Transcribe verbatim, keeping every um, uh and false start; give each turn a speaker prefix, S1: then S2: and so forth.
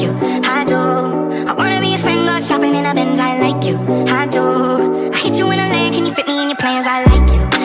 S1: you, I do. I wanna be a friend, go shopping in a Benz, I like you, I do. I hit you in a leg, can you fit me in your plans, I like you.